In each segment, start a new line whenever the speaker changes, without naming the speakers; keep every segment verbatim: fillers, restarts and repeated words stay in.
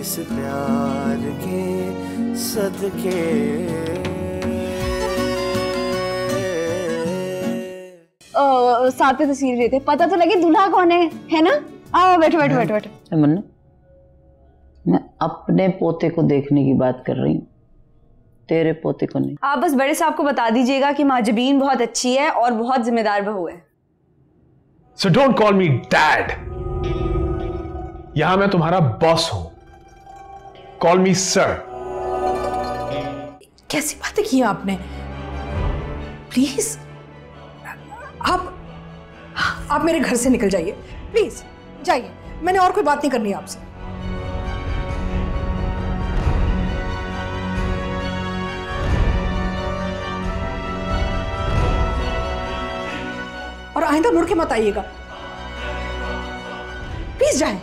इस प्यार के सदके।
साथ में तस्वीर लेते, पता तो लगे दूल्हा कौन है, है ना? आओ बैठो बैठो बैठो बैठो।
मन्नू, मैं अपने पोते को देखने की बात कर रही हूँ, तेरे पोते को नहीं।
आप बस बड़े साहब को बता दीजिएगा कि माजबीन बहुत अच्छी है और बहुत जिम्मेदार बहू है।
So don't call me dad. यहां मैं तुम्हारा बॉस हूं। Call me sir.
कैसी बातें की आपने? प्लीज आप आप मेरे घर से निकल जाइए, प्लीज जाइए, मैंने और कोई बात नहीं करनी आपसे। और आइंदा मुड़ के मत आइएगा, प्लीज जाएं।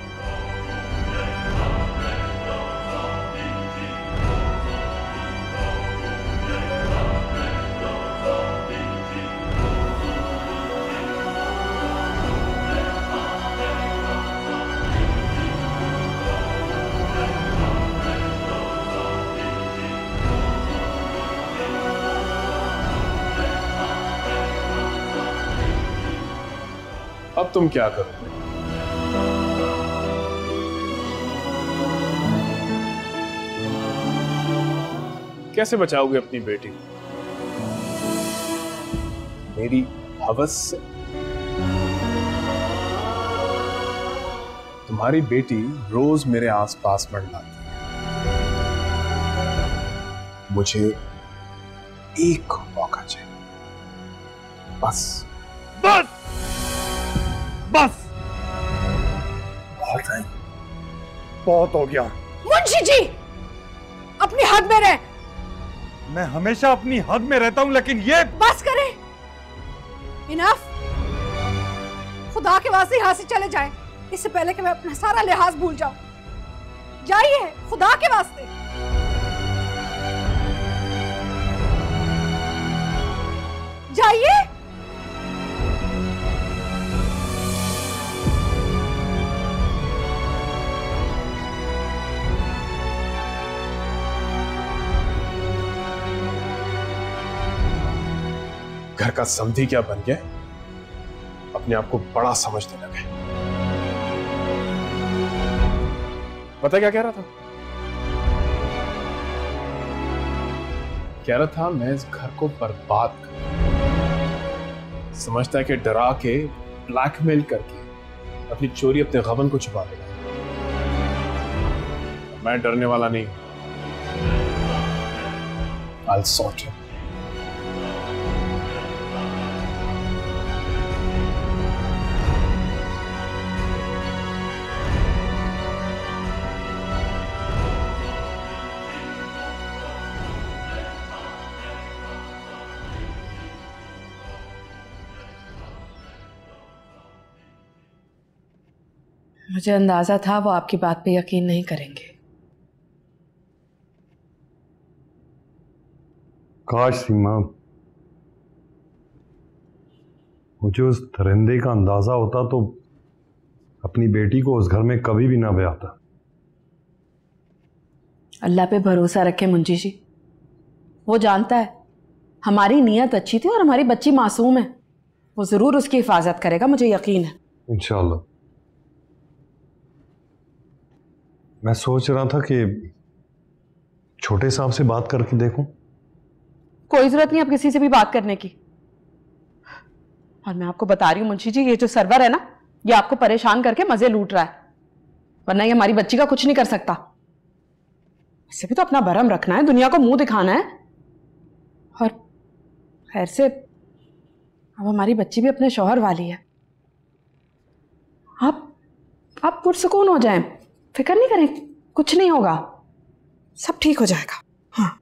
अब तुम क्या करोगे? कैसे बचाओगे अपनी बेटी को मेरी हवस से? तुम्हारी बेटी रोज मेरे आसपास मंडलाती है, मुझे एक मौका चाहिए, बस बस बस। बहुत है, बहुत हो गया।
मुंशी जी अपनी हद में रहे।
मैं हमेशा अपनी हद में रहता हूं, लेकिन ये
बस करें, इनफ। खुदा के वास्ते यहां से चले जाएं, इससे पहले कि मैं अपना सारा लिहाज भूल जाऊं। जाइए, खुदा के वास्ते। जाइए।
घर का समधी क्या बन गया, अपने आप को बड़ा समझने लगे। पता क्या कह रहा था? कह रहा था मैं इस घर को बर्बाद कर, समझता है कि डरा के, ब्लैकमेल करके अपनी चोरी, अपने गबन को छुपा देगा। मैं डरने वाला नहीं। I'll sort him.
मुझे अंदाजा था वो आपकी बात पे यकीन नहीं करेंगे।
काश सीमा, मुझे उस दरिंदे का अंदाजा होता तो अपनी बेटी को उस घर में कभी भी ना ब्याहता।
अल्लाह पे भरोसा रखे मुंशी जी, वो जानता है हमारी नीयत अच्छी थी और हमारी बच्ची मासूम है, वो जरूर उसकी हिफाजत करेगा, मुझे यकीन है।
इंशाल्लाह। मैं सोच रहा था कि छोटे साहब से बात करके देखूं।
कोई जरूरत नहीं अब किसी से भी बात करने की। और मैं आपको बता रही हूँ मुंशी जी, ये जो सर्वर है ना, ये आपको परेशान करके मजे लूट रहा है, वरना ये हमारी बच्ची का कुछ नहीं कर सकता। इसे भी तो अपना भरम रखना है, दुनिया को मुंह दिखाना है। और खैर से अब हमारी बच्ची भी अपने शौहर वाली है। आप आप पुरसुकून हो जाएं, फिक्र नहीं करें, कुछ नहीं होगा, सब ठीक हो जाएगा। हाँ,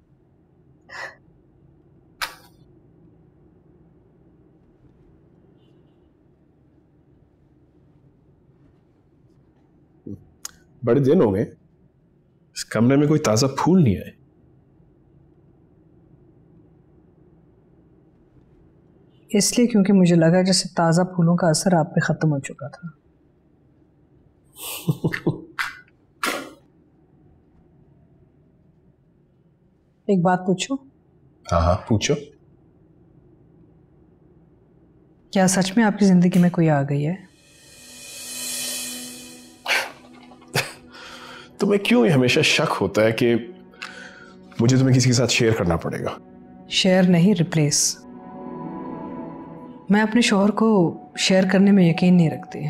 बड़े दिन हो गए, इस कमरे में कोई ताजा फूल नहीं आए।
इसलिए क्योंकि मुझे लगा जैसे ताजा फूलों का असर आप पे खत्म हो चुका था।
एक बात पूछूं?
हाँ हाँ पूछो।
क्या सच में आपकी जिंदगी में कोई आ गई है?
तुम्हें क्यों ये हमेशा शक होता है कि मुझे तुम्हें किसी के साथ शेयर करना पड़ेगा?
शेयर नहीं, रिप्लेस। मैं अपने शौहर को शेयर करने में यकीन नहीं रखती।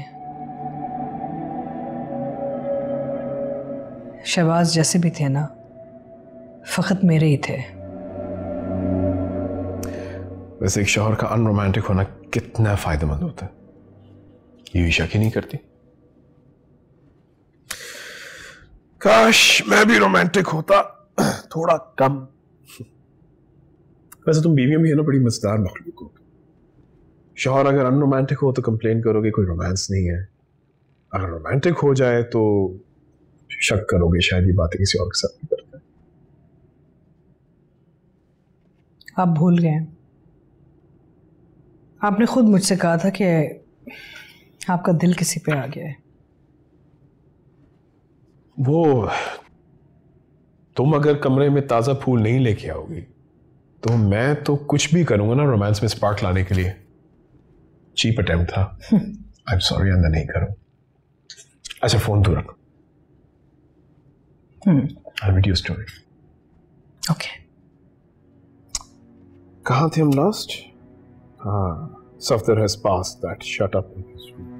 शहबाज जैसे भी थे ना, फकत मेरे ही थे।
वैसे एक शौहर का अनरोमांटिक होना कितना फायदेमंद होता है, ये भी शक ही नहीं करती। काश मैं भी रोमांटिक होता, थोड़ा कम। वैसे तुम बीवियां भी है ना, बड़ी मजेदार मखलूक हो। शौहर अगर अनरोमांटिक हो तो कंप्लेन करोगे कोई रोमांस नहीं है, अगर रोमांटिक हो जाए तो शक करोगे शायद ये बातें किसी और के साथ भी करता है।
आप भूल गए, आपने खुद मुझसे कहा था कि आपका दिल किसी पे आ गया है।
वो तुम अगर कमरे में ताजा फूल नहीं लेके आओगी तो मैं तो कुछ भी करूंगा ना रोमांस में स्पार्क लाने के लिए। चीप अटेम्प्ट था। आई एम सॉरी, आइंदा नहीं करूं। अच्छा फोन दूर रखो। आई वीडियो स्टोरी।
ओके,
कहाँ थे हम लास्ट? हाँ, Safdar has passed that. Shut up in his room.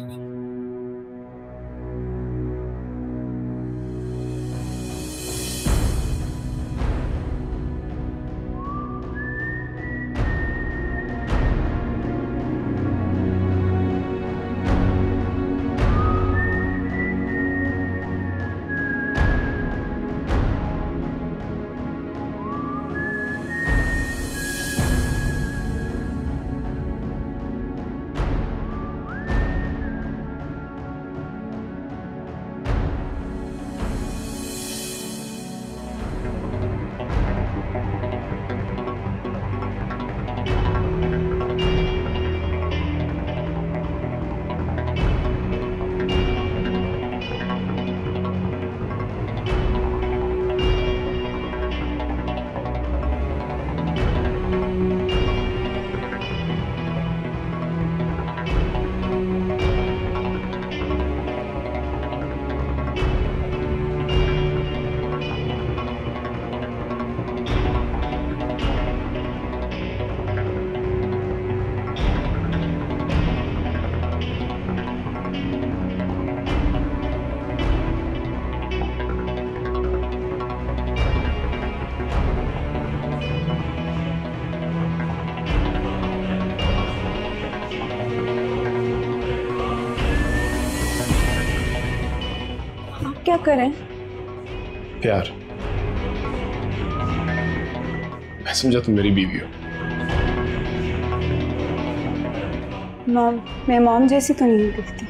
क्या करें?
प्यार। मैं समझा तुम मेरी बीवी हो।
मॉम, मैं मॉम जैसी तो नहीं दिखती।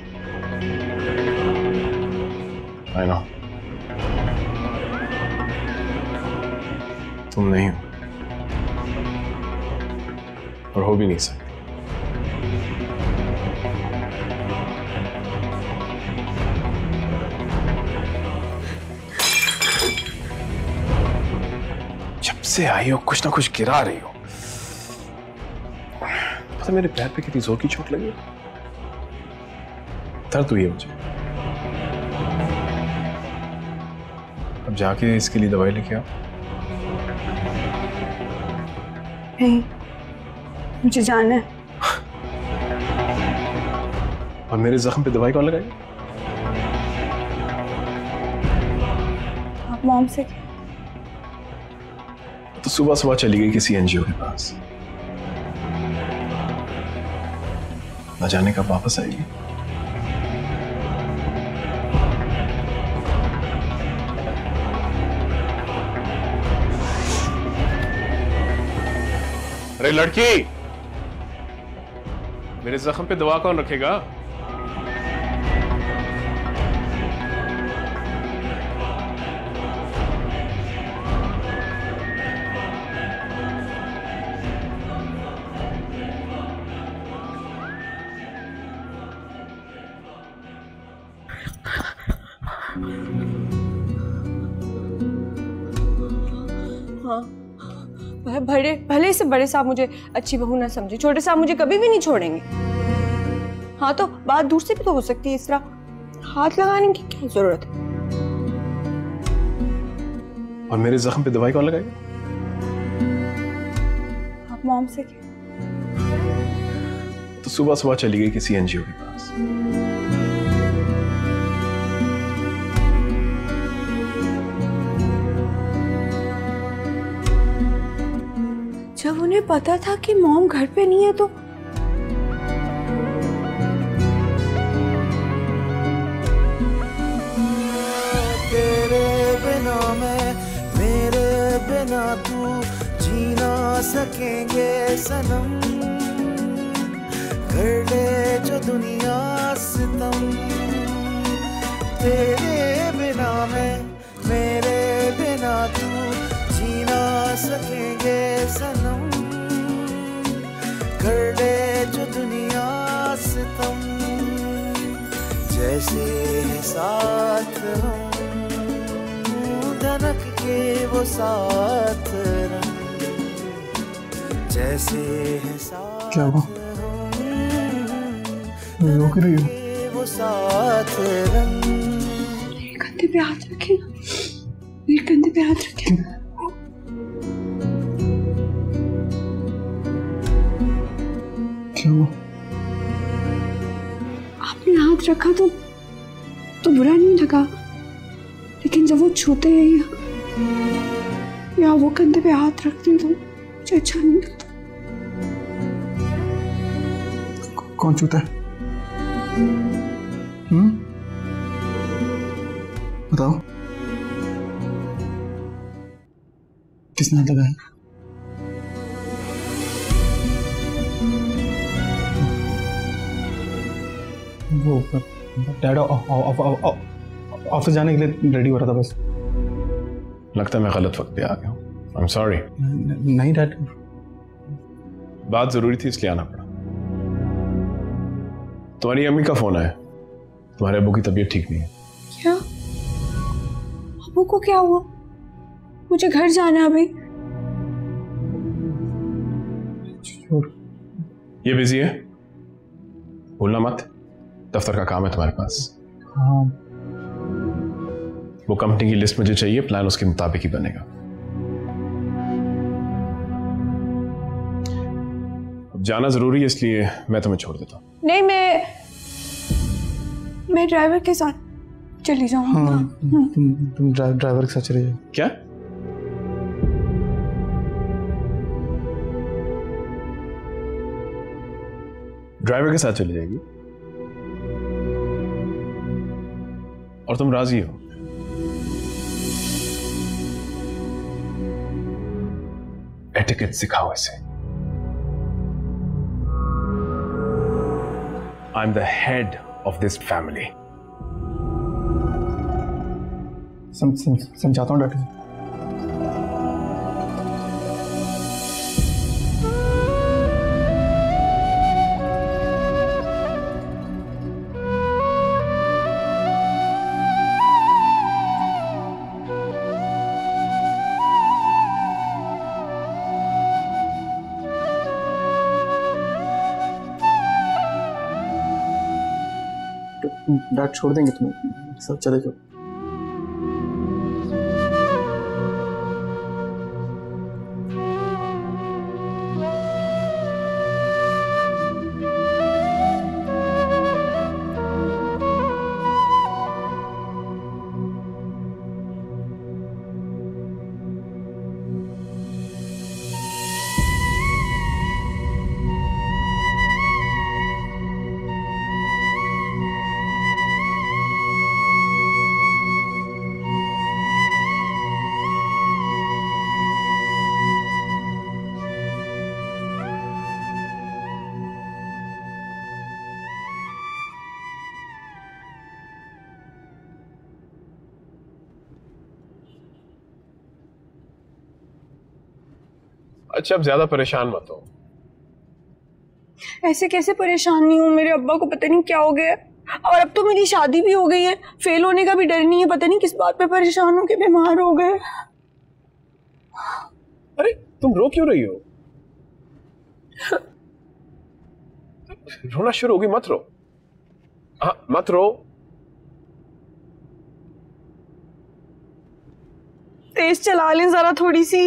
I know. तुम नहीं हो और हो भी नहीं सकती। जब से आई हो कुछ ना कुछ गिरा रही हो। पता मेरे पैर पे कितनी जोर की चोट लगी, दर्द हुई है मुझे। अब जाके इसके लिए दवाई लेके आओ।
नहीं, मुझे जाना है।
और मेरे जख्म पे दवाई कौन लगाएगी?
आप मॉम से
तो सुबह सुबह चली गई किसी एनजीओ के पास, न जाने कब वापस आएगी। अरे लड़की, मेरे जख्म पे दवा कौन रखेगा?
हाँ, बड़े भले से बड़े साहब मुझे अच्छी बहू ना समझे, छोटे साहब मुझे कभी भी नहीं छोड़ेंगे। हाँ तो बात दूर से भी तो हो सकती है, इस तरह हाथ लगाने की क्या जरूरत है?
और मेरे जख्म पे दवाई कौन लगाएगी?
आप मॉम से क्या?
तो सुबह सुबह चली गई किसी एनजीओ के पास।
जब उन्हें पता था कि मॉम घर पे नहीं है तो
तेरे बिना मैं, मेरे बिना तू जी ना सकेंगे सनम, कर ले जो दुनिया सितम। तेरे बिना मैं, मेरे बिना तू जी ना सकेंगे सनम, कर ले जो दुनिया सितम। जैसे है साथ हम, धनक के वो साथ रंग, जैसे है साथ
क्या हुआ?
हम,
रो क्यों रही हो?
के वो साथ रंग।
मेरे कंधे पे हाथ रखे ना, मेरे कंधे पे हाथ रखे।
क्या हुआ?
आपने हाथ रखा तो तो बुरा नहीं लगा, लेकिन जब वो छूते हैं या, या वो कंधे पे हाथ रखते हैं तो मुझे अच्छा नहीं लगता।
कौन छूता है? हम्म? बताओ, किसने हाथ लगाया? वो डैड ऑफिस जाने के लिए रेडी हो रहा था बस।
लगता है मैं गलत वक्त पे आ गया हूँ। I am sorry.
नहीं डैड,
बात जरूरी थी इसलिए आना पड़ा। तुम्हारी अम्मी का फोन आया, तुम्हारे अब्बू की तबीयत ठीक नहीं है।
क्या? अब्बू को क्या हुआ? मुझे घर जाना है अभी।
ये बिजी है, भूलना मत, दफ्तर का काम है तुम्हारे पास।
हाँ
वो कंपनी की लिस्ट मुझे चाहिए, प्लान उसके मुताबिक ही बनेगा। अब जाना जरूरी है इसलिए मैं तुम्हें छोड़ देता हूँ।
नहीं, मैं मैं ड्राइवर के साथ चली जाऊंगा।
हाँ, तुम तुम ड्राइव, ड्राइवर के साथ चले जाओ।
क्या? ड्राइवर के साथ चली जाएगी? और तुम राजी हो? एटिकेट सिखाओ इसे। I am the head of this family.
सम, सम, समझाता हूँ डॉक्टर जी। डैड छोड़ देंगे तुम्हें, सब चले जाओ।
अच्छा अब ज्यादा परेशान मत हो।
ऐसे कैसे परेशान नहीं हूँ? मेरे अब्बा को पता नहीं क्या हो गया, और अब तो मेरी शादी भी हो गई है, फेल होने का भी डर नहीं है। पता नहीं किस बात पे परेशान हो कि बीमार हो गए।
अरे तुम रो क्यों रही हो? रोना शुरू होगी, मत रो। हाँ मत रो।
तेज चला लें जरा थोड़ी सी।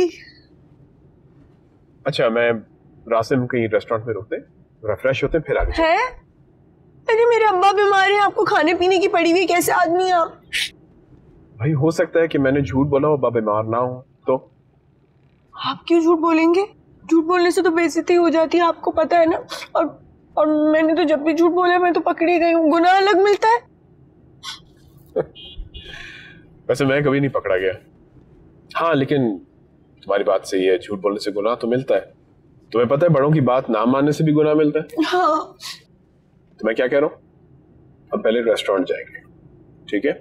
अच्छा, मैं रास्ते में कहीं रेस्टोरेंट में रुकते, रिफ्रेश होते, फिर आगे
है? अरे मेरे अब्बा बीमार हैं, आपको खाने पीने की पड़ी हुई, कैसे आदमी आप?
भाई हो सकता है कि मैंने झूठ बोला हो, अब्बा बीमार ना हो तो।
आप क्यों झूठ बोलेंगे? झूठ बोलने से तो बेइज्जती हो जाती है, आपको पता है ना। और और मैंने तो जब भी झूठ बोला मैं तो पकड़ी गई हूँ, गुनाह अलग मिलता है।
वैसे मैं कभी नहीं पकड़ा गया। हाँ लेकिन तुम्हारी बात सही है, झूठ बोलने से गुनाह तो मिलता है। तुम्हें पता है बड़ों की बात ना मानने से भी गुनाह मिलता है।
हाँ।
तो मैं क्या कह रहा हूँ, अब पहले रेस्टोरेंट जाएंगे, ठीक है?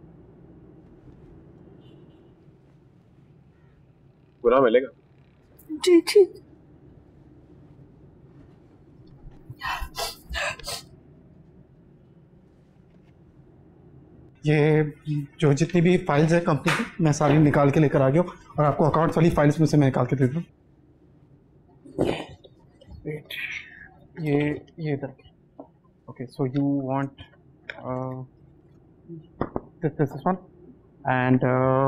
गुनाह मिलेगा।
जी ठीक।
ये जो जितनी भी फाइल्स है कंपनी की मैं सारी निकाल के लेकर आ गया हूँ और आपको अकाउंट्स वाली फाइल्स में से मैं निकाल के दे दूँ। वेट, ये ये इधर। Okay so you want this this one and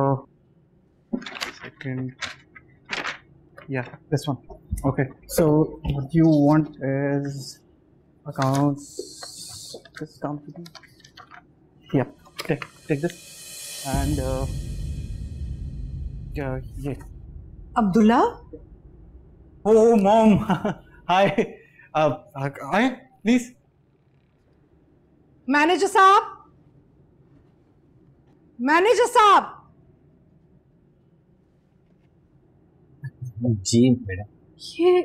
second या this one. Okay so what you want is accounts this company. Yeah, take take this and uh, yeah, yeah.
Abdullah,
Oh, mom. Hi. Uh, I please.
Manager साहब, manager साहब।
जी madam.
ये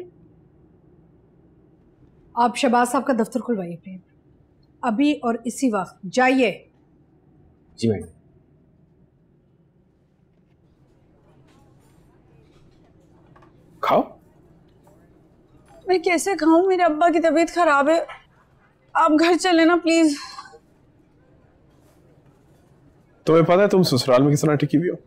आप शहबाज साहब का दफ्तर खुलवाइए please, अभी और इसी वक्त जाइए।
जी मैडम।
खाओ।
मैं कैसे खाऊं, मेरे अब्बा की तबीयत खराब है। आप घर चले ना प्लीज।
तुम्हें पता है तुम ससुराल में किस तरह टिकी हुई हो?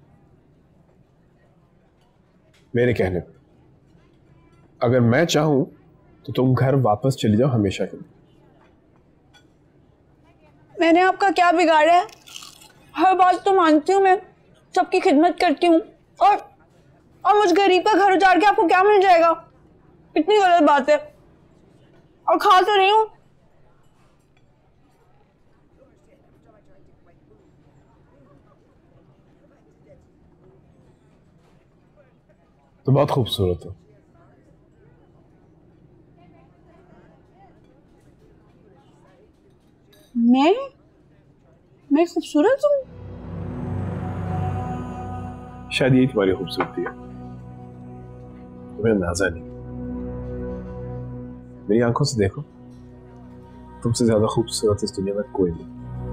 मेरे कहने पे अगर मैं चाहूं तो तुम घर वापस चली जाओ हमेशा के लिए।
मैंने आपका क्या बिगाड़ा है? हर बात तो मानती हूँ, मैं सबकी खिदमत करती हूँ, और और मुझ गरीब का घर उजाड़ के आपको क्या मिल जाएगा? इतनी गलत बात है। और खा तो रही हूँ।
तो बहुत खूबसूरत हो।
मैं मैं खूबसूरत हूँ?
शायद यही तुम्हारी खूबसूरती है, तुम्हें अंदाजा नहीं। मेरी आंखों से देखो, तुमसे ज्यादा खूबसूरत इस दुनिया में कोई नहीं।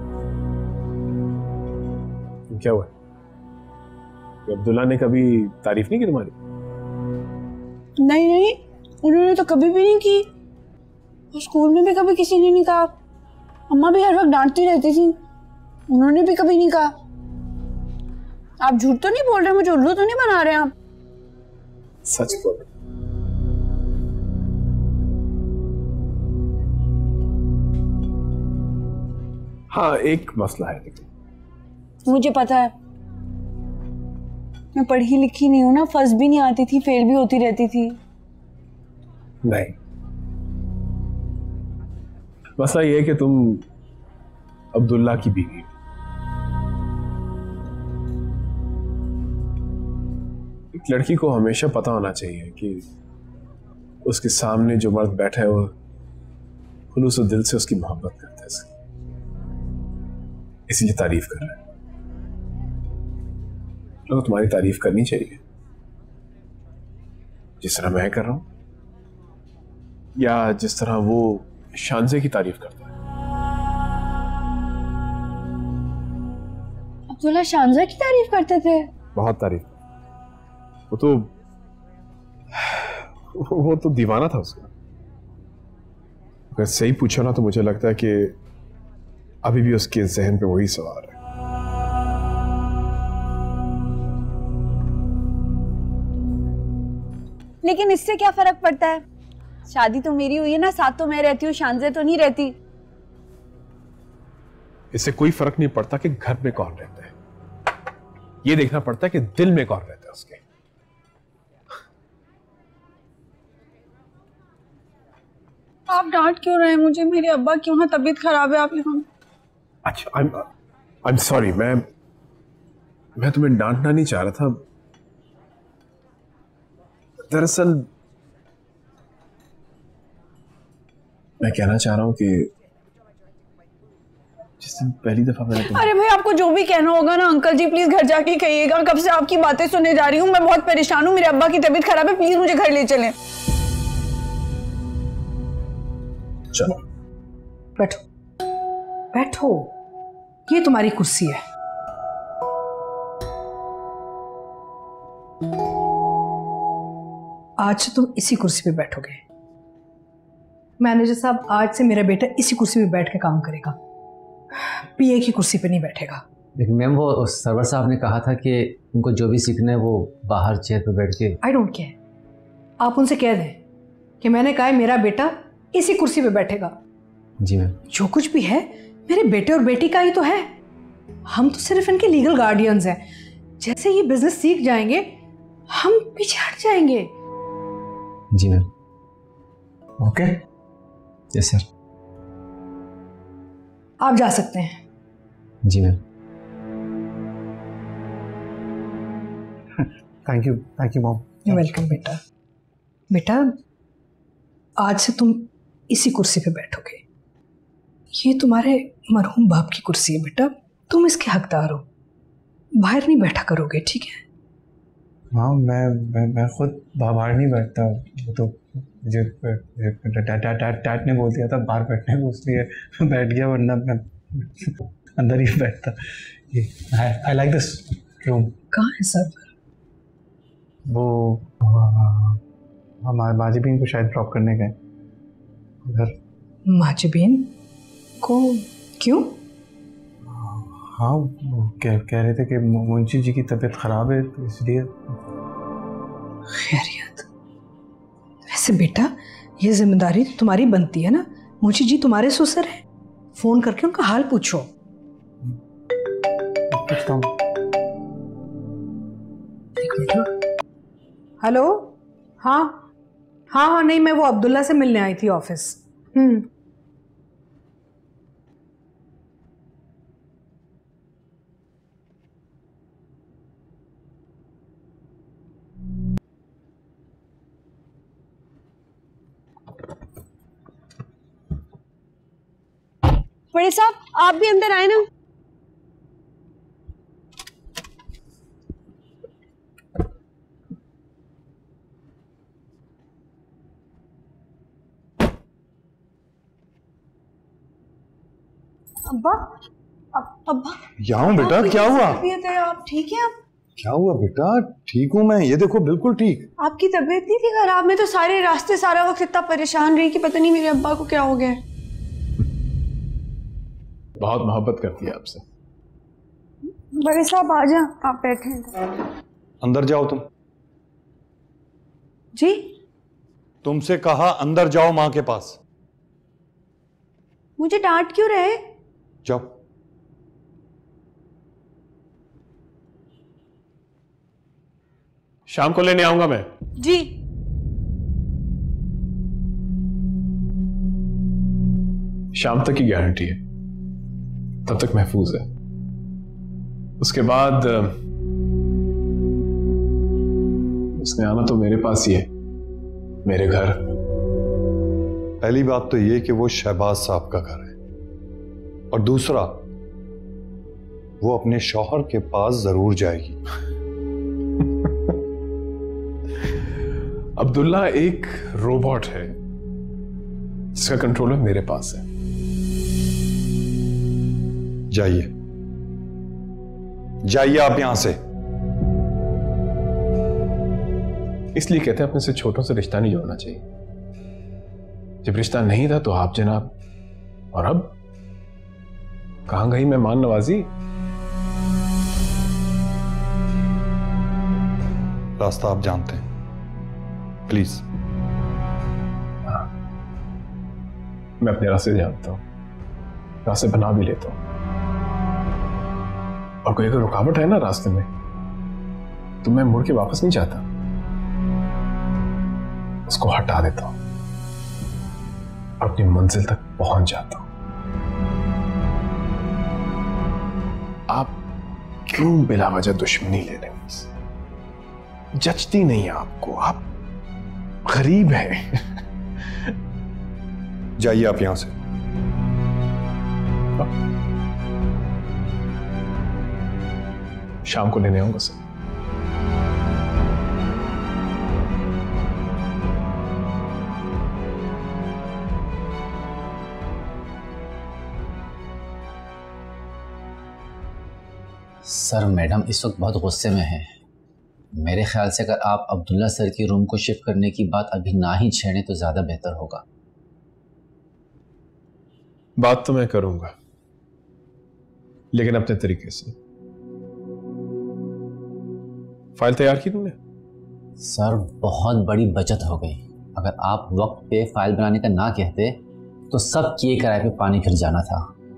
क्या हुआ? अब्दुल्ला ने कभी तारीफ नहीं की तुम्हारी?
नहीं नहीं, उन्होंने तो कभी भी नहीं की। और स्कूल में भी कभी किसी ने नहीं कहा। अम्मा भी हर वक्त डांटती रहती थी, उन्होंने भी कभी नहीं कहा। आप झूठ तो नहीं बोल रहे, मुझे उल्लू तो नहीं बना रहे आप?
सच बोल। हाँ एक मसला है। लेकिन
मुझे पता है, मैं पढ़ी लिखी नहीं हूं ना, फर्स्ट भी नहीं आती थी, फेल भी होती रहती थी।
नहीं, मसला ये है कि तुम अब्दुल्ला की बीवी हो। एक लड़की को हमेशा पता होना चाहिए कि उसके सामने जो मर्द बैठा है वो खुलूस दिल से उसकी मोहब्बत करता है, इसलिए तारीफ कर रहा है। तो तुम्हारी तारीफ करनी चाहिए, जिस तरह मैं कर रहा हूं, या जिस तरह वो शानजे की तारीफ करता है।
अब्दुल्ला शानजा की तारीफ करते थे?
बहुत तारीफ। वो तो वो तो दीवाना था उसका। अगर सही पूछो ना तो मुझे लगता है कि अभी भी उसके जहन पे वही सवाल है।
लेकिन इससे क्या फर्क पड़ता है? शादी तो मेरी हुई है ना, साथ तो मैं रहती हूँ, शानजे तो नहीं रहती।
इससे कोई फर्क नहीं पड़ता कि घर में कौन रहता है, ये देखना पड़ता है कि दिल में कौन रहता है उसके।
आप डांट क्यों रहे हैं मुझे? मेरे अब्बा की वहां तबीयत खराब है, आप यहाँ।
अच्छा, आई एम सॉरी, मैं मैं तुम्हें डांटना नहीं चाह रहा था। दरअसल मैं कहना चाह रहा हूं कि जिस दिन पहली दफा मैंने तुम...
अरे भाई, आपको जो भी कहना होगा ना अंकल जी, प्लीज घर जाके कहिएगा। कब से आपकी बातें सुने जा रही हूँ, मैं बहुत परेशान हूँ। मेरे अब्बा की तबीयत खराब है, प्लीज मुझे घर ले चलें।
चलो
बैठो बैठो, ये तुम्हारी कुर्सी है। आज से तुम इसी कुर्सी पे बैठोगे। मैनेजर साहब, आज से मेरा बेटा इसी कुर्सी पे बैठ के काम करेगा, पीए की कुर्सी पे नहीं बैठेगा।
लेकिन मैम वो सरवर साहब ने कहा था कि उनको जो भी सीखना है वो बाहर चेयर पे बैठ के।
आई डोंट केयर, आप उनसे कह दें कि मैंने कहा है मेरा बेटा इसी कुर्सी पे बैठेगा।
जी मैम।
जो कुछ भी है मेरे बेटे और बेटी का ही तो है, हम तो सिर्फ इनके लीगल गार्डियंस हैं। जैसे ये बिजनेस सीख जाएंगे हम पीछे हट जाएंगे।
जी मैम। Okay, yes sir.
आप जा सकते हैं।
जी ma'am.
Thank you, thank you mom.
You welcome बेटा। बेटा आज से तुम इसी कुर्सी पे बैठोगे। ये तुम्हारे मरहूम बाप की कुर्सी है बेटा, तुम इसके हकदार हो, बाहर नहीं बैठा करोगे, ठीक है?
हाँ, मैं मैं मैं खुद बाहर नहीं बैठता, वो तो मुझे डैड ने बोल दिया था बाहर बैठने को, इसलिए बैठ गया, वरना मैं अंदर ही बैठता। ये आई लाइक दिस रूम।
कहाँ है सर?
वो हमारे माजिबीन को शायद ड्रॉप करने गए घर।
माजिबीन को क्यों?
हाँ, वो कह कह रहे थे कि मुंशी जी की तबीयत खराब है, तो इसलिए।
खैरियत? वैसे बेटा ये जिम्मेदारी तो तुम्हारी बनती है ना, मुंशी जी तुम्हारे ससुर हैं, फोन करके उनका हाल पूछो।
पूछता हूँ।
हेलो, हाँ हाँ हाँ, नहीं मैं वो अब्दुल्ला से मिलने आई थी ऑफिस। हम्म
बड़े साहब, आप भी अंदर आए ना। अब्बा, अब, अब्बा
यहाँ हूँ बेटा, क्या हुआ?
तबीयत है, आप ठीक हैं? आप
क्या हुआ बेटा? ठीक हूँ मैं, ये देखो बिल्कुल ठीक।
आपकी तबीयत नहीं थी खराब? मैं तो सारे रास्ते सारा वक्त इतना परेशान रही कि पता नहीं मेरे अब्बा को क्या हो गया।
बहुत मोहब्बत करती है आपसे।
बड़े साहब आ जा, आप बैठे।
अंदर जाओ तुम।
जी?
तुमसे कहा अंदर जाओ माँ के पास।
मुझे डांट क्यों रहे?
जाओ।
शाम को लेने आऊंगा मैं।
जी।
शाम तक की गारंटी है, तब तक महफूज है। उसके बाद उसने आना तो मेरे पास ही है, मेरे घर।
पहली बात तो ये कि वो शहबाज साहब का घर है, और दूसरा वो अपने शौहर के पास जरूर जाएगी।
अब्दुल्ला एक रोबोट है जिसका कंट्रोलर मेरे पास है।
जाइए जाइए आप यहां से।
इसलिए कहते हैं अपने से छोटों से रिश्ता नहीं जोड़ना चाहिए। जब रिश्ता नहीं था तो आप जनाब, और अब कहां गई मेहमान नवाजी?
रास्ता आप जानते हैं, प्लीज।
हाँ, मैं अपने रास्ते जानता हूं, रास्ते बना भी लेता हूं, और कोई अगर रुकावट है ना रास्ते में तो मैं मुड़ के वापस नहीं जाता, उसको हटा देता हूं, अपनी मंजिल तक पहुंच जाता हूं। आप क्यों बिला वजह दुश्मनी ले रहे हैं? जचती नहीं है आपको, आप गरीब हैं।
जाइए आप यहां से।
शाम को लेने आऊंगा सर।
सर मैडम इस वक्त बहुत गुस्से में है। मेरे ख्याल से अगर आप अब्दुल्ला सर की रूम को शिफ्ट करने की बात अभी ना ही छेड़ें तो ज्यादा बेहतर होगा।
बात तो मैं करूंगा, लेकिन अपने तरीके से। फाइल तैयार की तुमने?
सर बहुत बड़ी बचत हो गई। अगर आप वक्त पे फाइल बनाने का ना कहते तो सब किए कराए पे पानी फिर जाना था।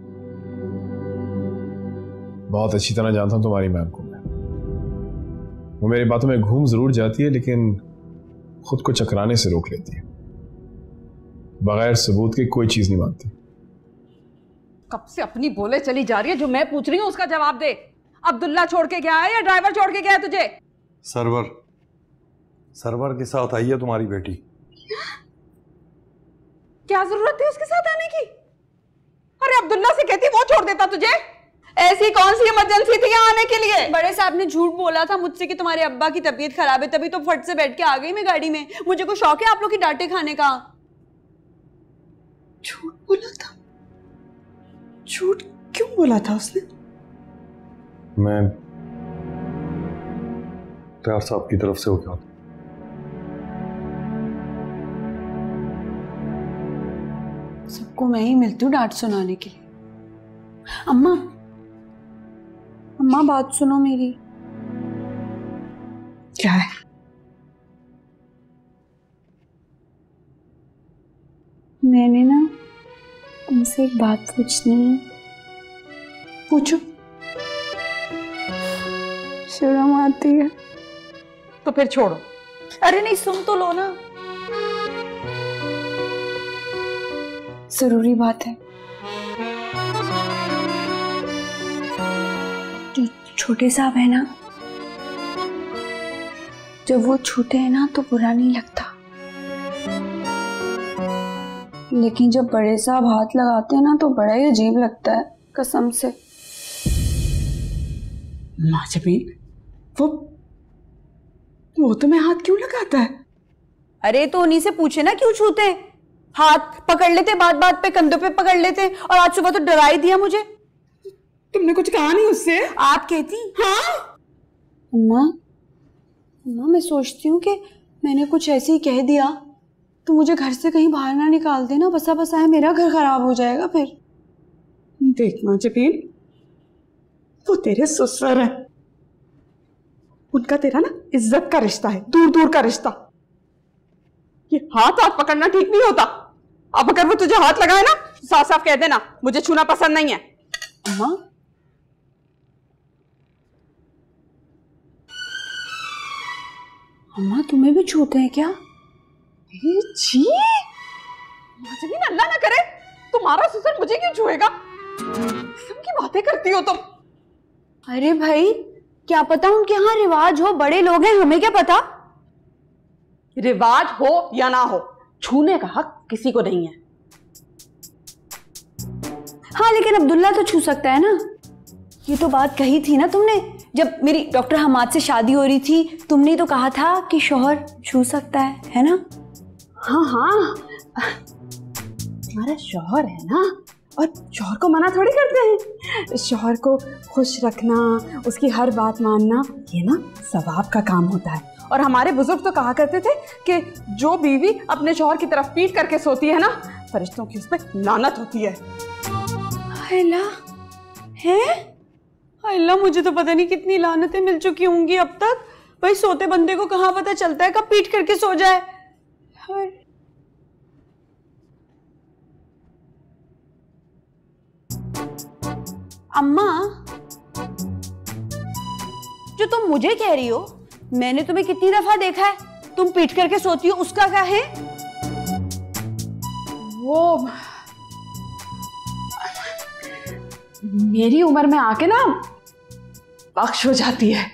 बहुत अच्छी तरह जानता हूं तुम्हारी मैम को मैं। वो मेरी बातों में घूम जरूर जाती है, लेकिन खुद को चकराने से रोक लेती है। बगैर सबूत के कोई चीज नहीं मानती।
कब से अपनी बोले चली जा रही है, जो मैं पूछ रही हूँ उसका जवाब दे। अब्दुल्ला छोड़ के गया है या ड्राइवर छोड़ के गया है तुझे?
सर्वर सर्वर के साथ आई है तुम्हारी बेटी।
क्या जरूरत थी उसके साथ आने की? अरे अब्दुल्ला से कहती वो छोड़ देता तुझे। ऐसी कौन सी इमरजेंसी थी यहाँ आने के लिए?
बड़े साहब ने झूठ बोला था मुझसे कि तुम्हारे अब्बा की तबीयत खराब है, तभी तो फट से बैठ के आ गई मैं गाड़ी में। मुझे को शौक है आप लोग की डांटे खाने का।
झूठ बोला था? झूठ क्यों बोला था उसने?
मैं तैयार साहब की तरफ से हो गया।
सबको मैं ही मिलती हूँ डांट सुनाने के लिए। अम्मा अम्मा बात सुनो मेरी।
क्या है?
मैंने ना तुमसे एक बात पूछनी है।
पूछो।
शर्म आती है
तो फिर छोड़ो।
अरे नहीं, सुन तो लो ना। जरूरी बात है। जो छोटे साहब है ना, जब वो छूते हैं ना तो बुरा नहीं लगता, लेकिन जब बड़े साहब हाथ लगाते हैं ना तो बड़ा ही अजीब लगता है, कसम से।
माँ जमीन, वो वो तुम्हें हाथ क्यों लगाता है?
अरे तो उन्हीं से पूछे ना क्यों छूते हैं। हाथ पकड़ लेते, बात बात पे कंधों पे पकड़ लेते, और आज सुबह तो डरा ही दिया मुझे।
तुमने कुछ कहा नहीं उससे?
आप कहती?
हाँ
अम्मा अम्मा मैं सोचती हूँ कि मैंने कुछ ऐसे ही कह दिया तो मुझे घर से कहीं बाहर ना निकाल देना, बसा बसा है मेरा घर खराब हो जाएगा फिर।
देख माँ जबीन, वो तेरे ससुर है, उनका तेरा ना इज्जत का रिश्ता है, दूर दूर का रिश्ता। ये हाथ हाथ पकड़ना ठीक नहीं होता। अब अगर वो तुझे हाथ लगाए ना, साफ साफ कह देना मुझे छूना पसंद नहीं है।
अम्मा अम्मा तुम्हें भी छूते हैं क्या?
जी जमीन, अल्लाह ना करे तुम्हारा ससुर मुझे क्यों छुएगा? किस्म की बातें करती हो तुम।
अरे भाई क्या पता उनके यहाँ रिवाज हो, बड़े लोग हैं, हमें क्या पता।
रिवाज हो या ना हो, छूने का हक किसी को नहीं है।
हाँ लेकिन अब्दुल्ला तो छू सकता है ना। ये तो बात कही थी ना तुमने, जब मेरी डॉक्टर हमाद से शादी हो रही थी, तुमने तो कहा था कि शौहर छू सकता है, है ना?
हाँ हाँ, तुम्हारा शौहर है ना, और शौहर को मना थोड़ी करते हैं। शौहर को खुश रखना, उसकी हर बात मानना, ये ना सवाब का काम होता है। और हमारे बुजुर्ग तो कहा करते थे कि जो बीवी अपने शौहर की तरफ पीट करके सोती है ना, फरिश्तों की उस पर लानत होती है।
अल्लाह है अल्लाह, मुझे तो पता नहीं कितनी लानतें मिल चुकी होंगी अब तक। भाई सोते बंदे को कहाँ पता चलता है कब पीट करके सो जाए। और अम्मा, जो तुम मुझे कह रही हो, मैंने तुम्हें कितनी दफा देखा है तुम पीट करके सोती हो, उसका क्या है?
वो मेरी उम्र में आके ना बख्श हो जाती है।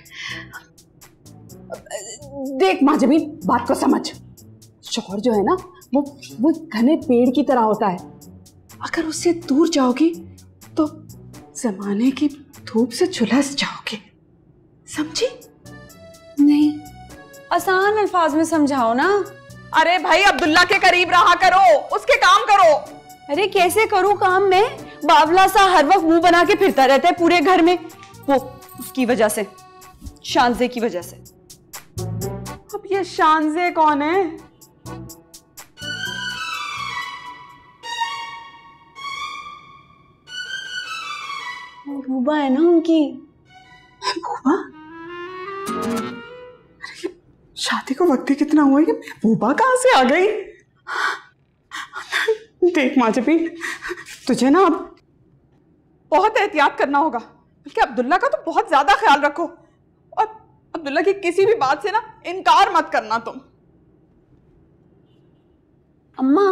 देख माँ जबी, बात को समझ। शौहर जो है ना वो वो घने पेड़ की तरह होता है। अगर उससे दूर जाओगी तो जमाने की धूप से झुलस जाओगे, समझी?
नहीं, आसान अल्फाज में समझाओ ना।
अरे भाई अब्दुल्ला के करीब रहा करो, उसके काम करो।
अरे कैसे करूं काम में? बावला सा हर वक्त मुंह बना के फिरता रहता है पूरे घर में, वो उसकी वजह से, शानजे की वजह से।
अब ये शानजे कौन है?
रूबा है ना उनकी।
महबूबा? अरे शादी को वक्त ही कितना हुआ, ये महबूबा कहाँ से आ गई? देख माजबी, तुझे ना अब बहुत एहतियात करना होगा, बल्कि अब्दुल्ला का तो बहुत ज्यादा ख्याल रखो, और अब्दुल्ला की किसी भी बात से ना इनकार मत करना तुम।
अम्मा,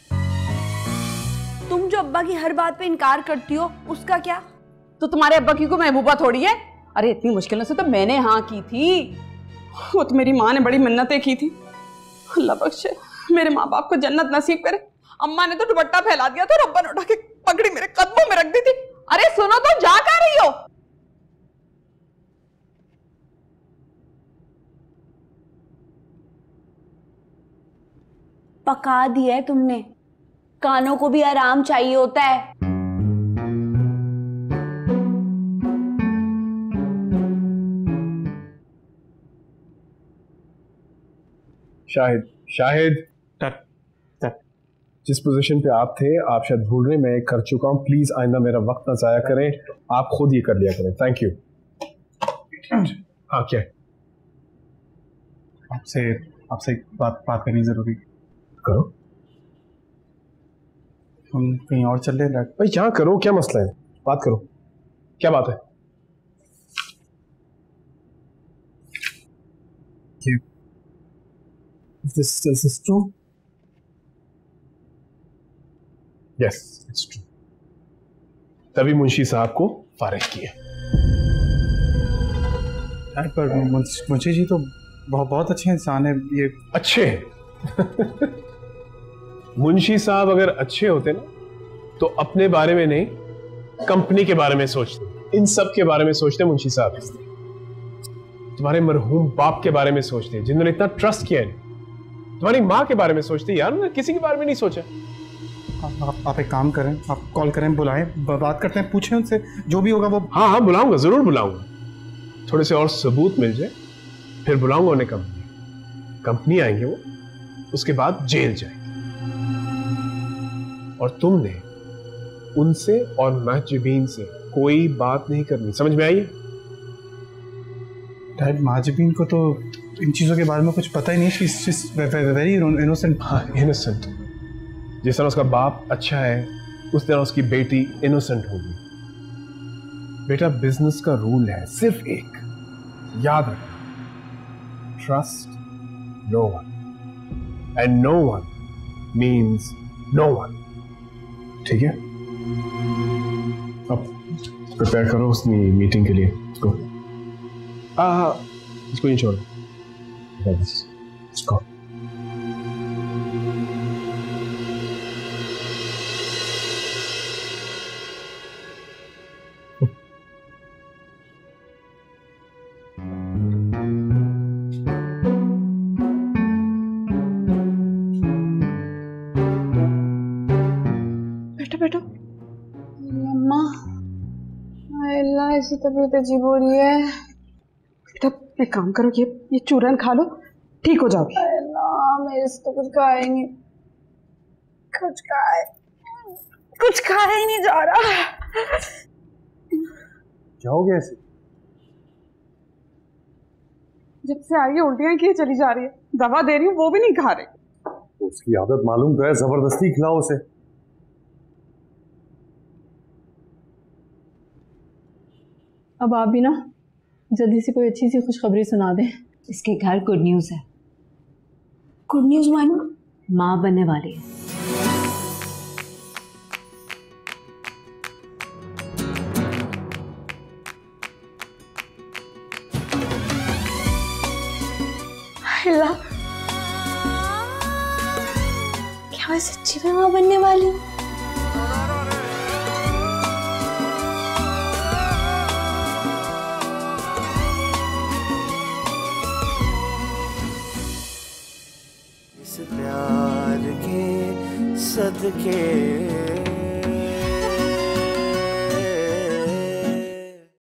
तुम जो अब्बा की हर बात पे इनकार करती हो, उसका क्या?
तो तुम्हारे अब्बा की को महबूबा थोड़ी है। अरे इतनी मुश्किलों से तो मैंने हाँ की थी, वो तो मेरी माँ ने बड़ी मिन्नतें की थी। अल्लाह बख्शे, मेरे माँ बाप को जन्नत नसीब करे। अम्मा ने तो दुपट्टा फैला दिया था और अब्बा ने उठा के पगड़ी मेरे कदमों में रख दी थी। अरे सुनो तो, जा कर रही हो?
पका दिया है तुमने, कानों को भी आराम चाहिए होता है।
शाहिद, शाहिद, जिस पोजीशन पे आप थे आप शायद भूल रहे, मैं कर चुका हूँ। प्लीज आइंदा मेरा वक्त ना जाया करें, आप खुद ये कर लिया करें। Thank you. हाँ क्या है?
आपसे आपसे बात बात करनी जरूरी।
करो।
हम कहीं और चल रहे हैं
भाई, यहाँ करो, क्या मसला है? बात करो, क्या बात है?
This, this is true?
Yes, it's true. तभी मुंशी साहब को फारिग किया।
यार पर मुंशी जी तो बहुत बहुत अच्छे इंसान है। ये
अच्छे मुंशी साहब अगर अच्छे होते ना तो अपने बारे में नहीं, कंपनी के बारे में सोचते, इन सब के बारे में सोचते। मुंशी साहब तुम्हारे मरहूम बाप के बारे में सोचते, जिन्होंने इतना ट्रस्ट किया है। तुम्हारी माँ के बारे में सोचते यार, उन्होंने किसी के बारे में नहीं सोचा।
आप, आप, आप एक काम करें, आप कॉल करें, बुलाएं, बात करते हैं, पूछें उनसे, जो भी होगा वो।
हाँ हाँ बुलाऊंगा, जरूर बुलाऊंगा। थोड़े से और सबूत मिल जाए फिर बुलाऊंगा उन्हें। कंपनी कंपनी आएंगे वो, उसके बाद जेल जाएंगे। और तुमने उनसे और महजबीन से कोई बात नहीं करनी, समझ में आई?
डैड, महजबीन को तो इन चीज़ों के बारे में कुछ पता ही नहीं। She is very innocent.
हाँ, इनोसेंट। जिस तरह उसका बाप अच्छा है उस तरह उसकी बेटी इनोसेंट होगी। बेटा, बिजनेस का रूल है सिर्फ एक, याद रखना, trust no one and no one means no one. ठीक है? अब प्रिपेयर करो उसकी मीटिंग के लिए। इसको हाँ इसको नहीं छोड़ो। इसको
ऐसी तबीयत अजीब हो रही है। बेटा एक काम करो, ये ये चूरन खा लो, ठीक हो जाओगी।
ना मेरे से तो कुछ खाया ही नहीं, कुछ खाए कुछ खाया ही नहीं जा रहा।
क्या हो गया ऐसे?
जब से आई है उल्टियां किए चली जा रही है, दवा दे रही हूँ वो भी नहीं खा रही।
उसकी आदत मालूम तो है, जबरदस्ती खिलाओ उसे।
अब आप भी ना जल्दी से कोई अच्छी सी खुशखबरी सुना दें।
इसके घर गुड न्यूज है।
गुड न्यूज मानो?
माँ बनने वाली है।
अल्लाह, क्या मैं सच्ची में माँ बनने वाली हूँ?
इस प्यार के सदके